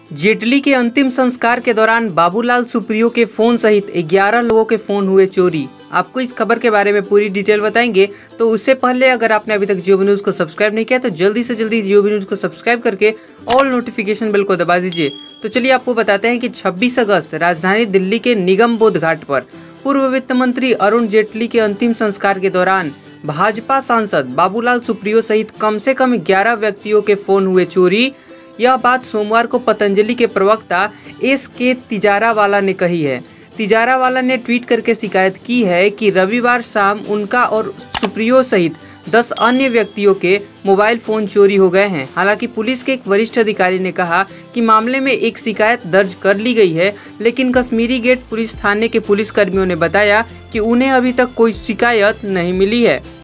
जेटली के अंतिम संस्कार के दौरान बाबूलाल सुप्रियो के फोन सहित 11 लोगों के फोन हुए चोरी। आपको इस खबर के बारे में पूरी डिटेल बताएंगे। तो उससे पहले अगर आपने अभी तक जियो बी न्यूज़ को सब्सक्राइब नहीं किया तो जल्दी से जल्दी जियो बी न्यूज़ को सब्सक्राइब करके ऑल नोटिफिकेशन बेल को दबा दीजिए। तो चलिए आपको बताते हैं कि 26 अगस्त राजधानी दिल्ली के निगम बोध घाट पर पूर्व वित्त मंत्री अरुण जेटली के अंतिम संस्कार के दौरान भाजपा सांसद बाबूलाल सुप्रियो सहित कम से कम 11 व्यक्तियों के फोन हुए चोरी। यह बात सोमवार को पतंजलि के प्रवक्ता SK तिजारावाला ने कही है। तिजारावाला ने ट्वीट करके शिकायत की है कि रविवार शाम उनका और सुप्रियो सहित 10 अन्य व्यक्तियों के मोबाइल फ़ोन चोरी हो गए हैं। हालांकि पुलिस के एक वरिष्ठ अधिकारी ने कहा कि मामले में एक शिकायत दर्ज कर ली गई है, लेकिन कश्मीरी गेट पुलिस थाने के पुलिसकर्मियों ने बताया कि उन्हें अभी तक कोई शिकायत नहीं मिली है।